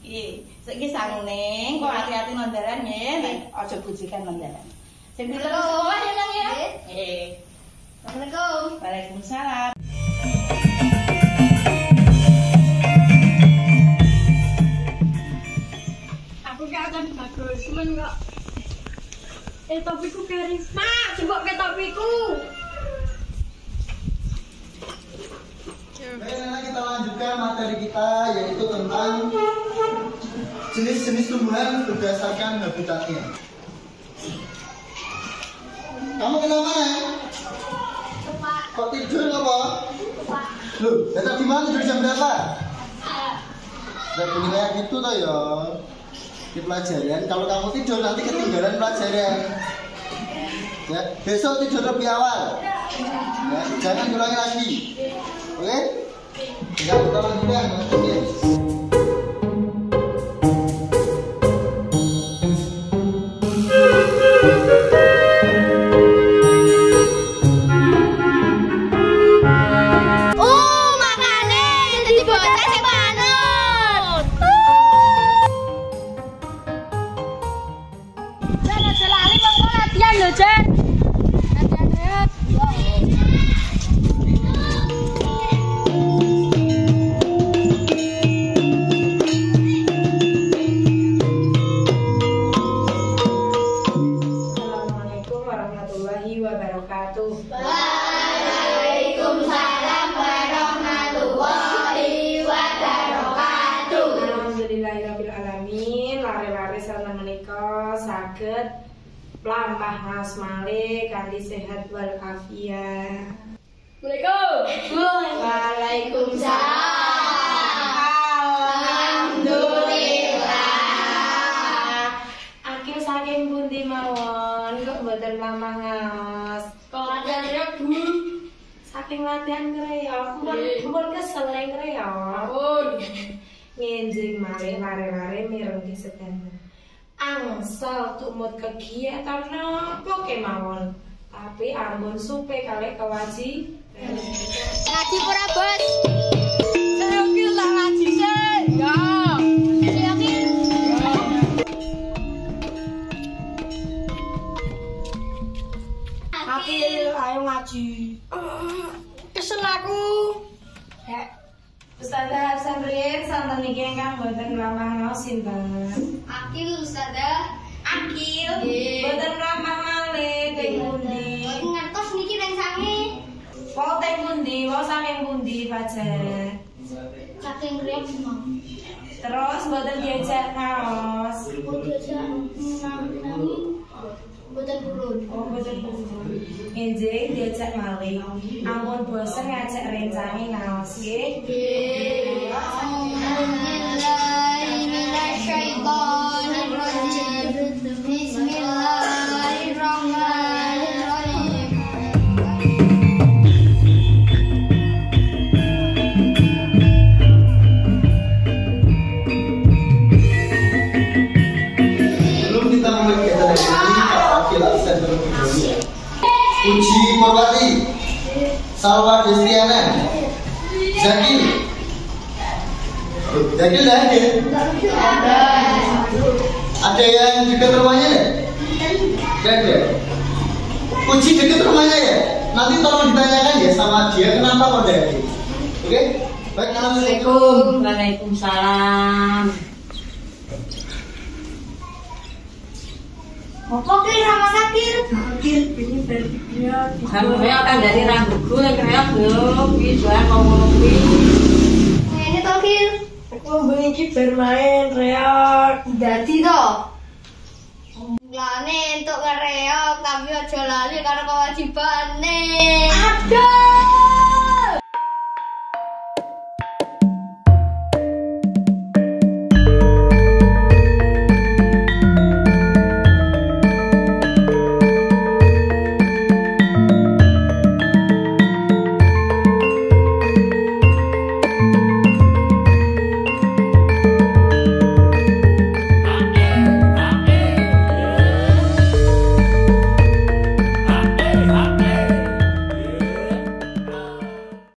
Saiki sanguning, kok hati-hati nondaran nggih, nek aja bujikan nondaran. Sing pinter sekolah ya Nang ya. Assalamualaikum. Waalaikumsalam. Aku akan bagus, cuman kok topiku garing. Mak, coba ke topiku. Baik, kita lanjutkan materi kita yaitu tentang jenis-jenis tumbuhan berdasarkan habitatnya. Kamu kenapa ya? Kok tidur apa? Loh, datang di mana tidur jam berapa? Gak boleh kayak gitu toh ya. Di pelajaran, kalau kamu tidur nanti ketinggalan pelajaran. Ya, besok tidur lebih awal. Ya, jangan ulangi lagi. Oke? Ya, kita lanjutkan. Assalamualaikum warahmatullahi wabarakatuh. Waalaikumsalam warahmatullahi wabarakatuh. Alhamdulillahirabbil alamin. Lare-lare sareng menika saged mlampah maos malih kanthi sehat wal afiat. Waalaikumsalam. Alhamdulillah. Akil saking pundi mawon kok mboten mlampah ngaos? Latihan ya, Bu. Saking latihan ngreok, mumpun kesel ngreok. Ngenjing malih lare-lare mireng sedanten. Angsal tumut kegiatan napa kemawon. Tapi ampun supe kalih kewajiban. Ngaji pura, Bos. Saya ki tak ngaji sih. Ya. Saya ki. Akil, ayo ngaji. Kesel aku. Ustazah Sandrine, santen niki ingkang mboten mlampah ngaos sinten? Akil Ustazah. Akil, mboten mlampah malih teng pundi? Ngertos niki nang sange. Wau teng pundi? Wau saking pundi Fajar? Saking kriak semua. Terus mboten diajak ngaos. Oh, diajak nang boten purun. Oh, mboten purun. Nggih, diajak malih. Ampun bosen ngajak rencange ngaos nggih. Sebelum kita mulai kegiatan hari ini, Pak Akil absen terlebih dahulu. Puji Mawati, Salwa Destriana, Zakil. Zakil dah ada? Ada yang dekat rumahnya ya? Tidak ada. Puji dekat rumahnya ya? Nanti tolong ditanyakan ya sama dia kenapa kok ada. Oke? Baik, assalamualaikum. Waalaikumsalam. Apa ki ramah sakit? Akil ini berpikiran. Sampai akan dari rambutku yang kreok yo, kuwi jualan mau ngono kuwi. Ini to ki. Aku bengi bermain reak. Dadi to. Lane entuk ngereok tapi aja lali karo kewajibane. Aduh.